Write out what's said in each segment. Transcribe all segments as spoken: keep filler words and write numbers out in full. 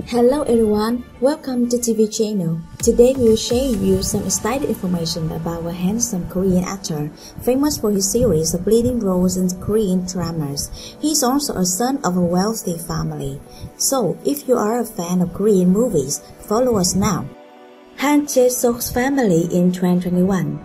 Hello everyone, welcome to T V channel. Today we will share you some exciting information about a handsome Korean actor, famous for his series of leading roles in Korean dramas. He is also a son of a wealthy family. So, if you are a fan of Korean movies, follow us now. Han Jae-suk's family in twenty twenty-one.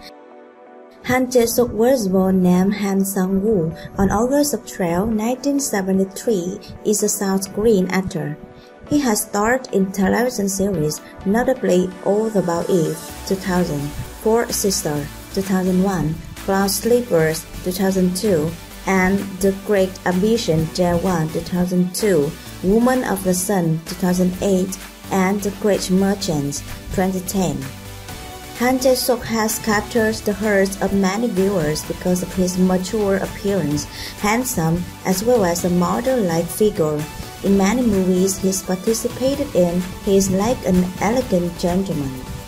Han Jae-suk was born named Han Sang-woo on August twelfth, nineteen seventy-three, is a South Korean actor. He has starred in television series, notably All About Eve two thousand, Four Sisters two thousand one, Cloud Sleepers two thousand two, and The Great Ambition Jae-won two thousand two, Woman of the Sun two thousand eight, and The Great Merchant twenty ten. Han Jae-suk has captured the hearts of many viewers because of his mature appearance, handsome, as well as a model-like figure. In many movies he's participated in, he is like an elegant gentleman.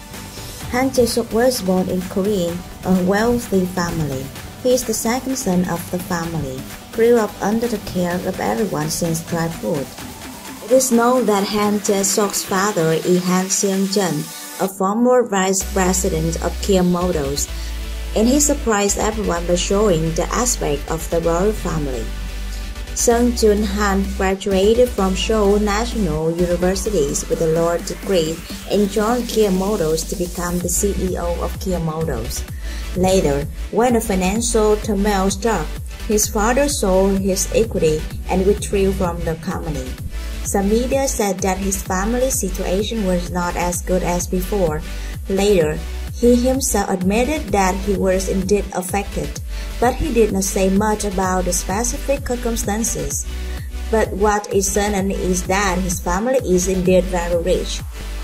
Han Jae-suk was born in Korea, a wealthy family. He is the second son of the family, grew up under the care of everyone since childhood. It is known that Han Jae-suk's father is Han Seung-jun, a former vice president of Kia Motors, and he surprised everyone by showing the aspect of the royal family. Seung Jun Han graduated from Seoul National Universities with a law degree and joined Kia Motors to become the C E O of Kia Motors. Later, when the financial turmoil struck, his father sold his equity and withdrew from the company. Some media said that his family situation was not as good as before. Later, he himself admitted that he was indeed affected, but he did not say much about the specific circumstances. But what is certain is that his family is indeed very rich.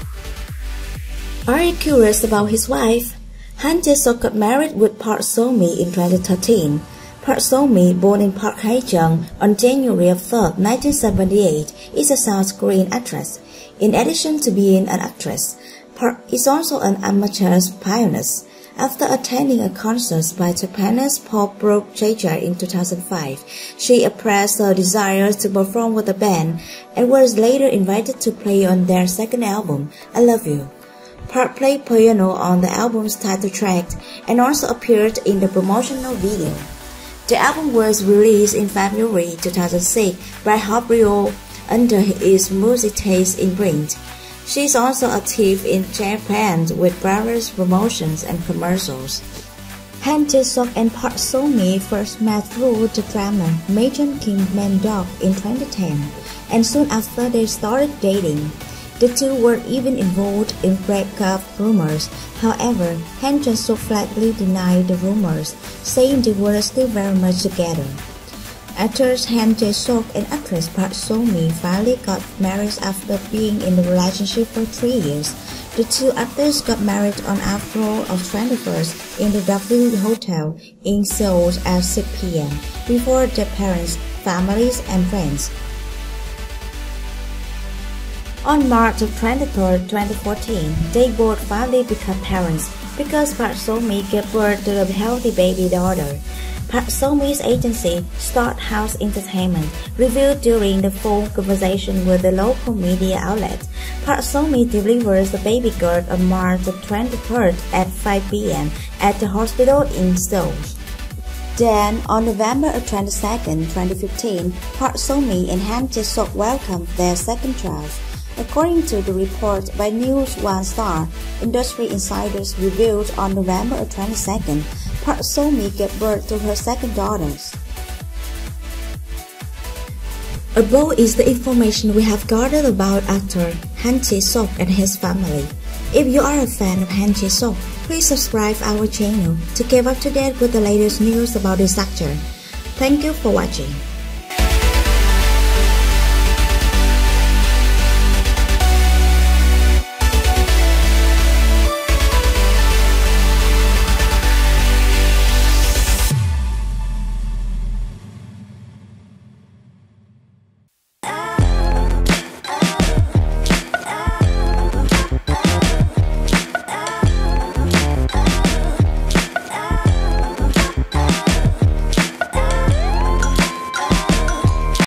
Are you curious about his wife? Han Jae-suk got married with Park So-mi in twenty thirteen. Park So-mi, born in Park Hae-jung on January third, nineteen seventy-eight, is a South Korean actress. In addition to being an actress, Park is also an amateur pianist. After attending a concert by Japanese pop group J J in two thousand five, she expressed her desire to perform with the band and was later invited to play on their second album, I Love You. Park played piano on the album's title track and also appeared in the promotional video. The album was released in February two thousand six by Hobrio under his music taste in print. She is also active in Japan with various promotions and commercials. Han Jae-suk and Park So-mi first met through the drama Major Kim Man-dok in twenty ten, and soon after they started dating. The two were even involved in breakup rumors. However, Han Jae-suk flatly denied the rumors, saying they were still very much together. Actors Han Jae-suk and actress Park So-mi finally got married after being in a relationship for three years. The two actors got married on April twenty-first in the W Hotel in Seoul at six p m before their parents, families, and friends. On March twenty-third, twenty fourteen, they both finally became parents because Park So-mi gave birth to a healthy baby daughter. Park So-mi's agency, Start House Entertainment, revealed during the phone conversation with the local media outlet. Park So-mi delivers the baby girl on March twenty-third at five p m at the hospital in Seoul. Then, on November twenty-second, twenty fifteen, Park So-mi and Han Jae-suk welcomed their second child. According to the report by News One Star, industry insiders revealed on November twenty-second, Park So-mi gave birth to her second daughter. Above is the information we have gathered about actor Han Jae-suk and his family. If you are a fan of Han Jae-suk, please subscribe our channel to keep up to date with the latest news about this actor. Thank you for watching.